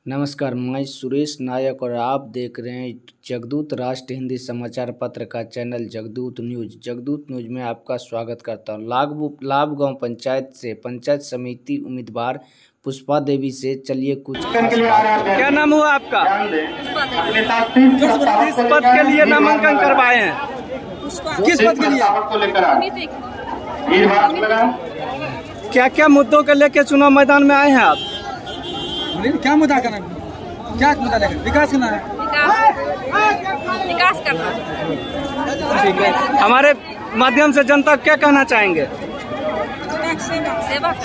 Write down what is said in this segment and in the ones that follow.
नमस्कार, मैं सुरेश नायक और आप देख रहे हैं जगदूत राष्ट्र हिंदी समाचार पत्र का channel Jagdoot news. Jagdoot news में आपका स्वागत करता हूं। लाभगांव पंचायत से पंचायत समिति उम्मीदवार पुष्पा देवी से चलिए कुछ क्या नाम हुआ आपका? किस पद के लिए नामांकन करवाए हैं? किस पद के लिए? क्या क्या मुद्दों को लेकर चुनाव मैदान में आए हैं आप? क्या मुद्दा करना? क्या मुद्दा लेकर? विकास करना है। विकास करना। ठीक है, हमारे माध्यम से जनता को क्या कहना चाहेंगे? सेवा।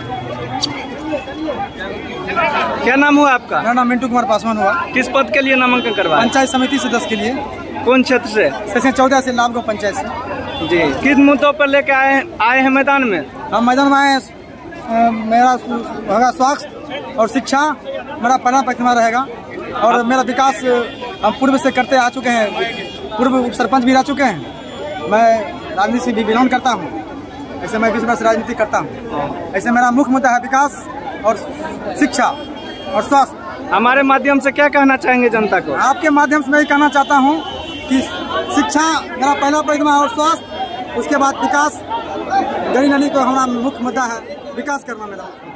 क्या नाम हुआ आपका? मेरा नाम मिंटू कुमार पासवान हुआ। किस पद के लिए नामांकन करवाए? पंचायत समिति सदस्य के लिए। कौन क्षेत्र से? सेक्शन 14 से लाभगांव पंचायत से। जी, किस मुद्दों पर लेकर आए हैं मैदान में? हम मैदान में आए, मेरा होगा स्वास्थ्य और शिक्षा मेरा पहला प्राथमिकता रहेगा, और मेरा विकास हम पूर्व से करते आ चुके हैं। पूर्व सरपंच भी रह चुके हैं। मैं राजनीति से भी बिलोंग करता हूँ। ऐसे मैं 20 वर्ष राजनीति करता हूँ। ऐसे मेरा मुख्य मुद्दा है विकास और शिक्षा और स्वास्थ्य। हमारे माध्यम से क्या कहना चाहेंगे जनता को? आपके माध्यम से मैं ये कहना चाहता हूँ कि शिक्षा मेरा पहला प्राथमिकता और स्वास्थ्य, उसके बाद विकास। गली नली तो हमारा मुख्य मुद्दा है, विकास करना मेरा।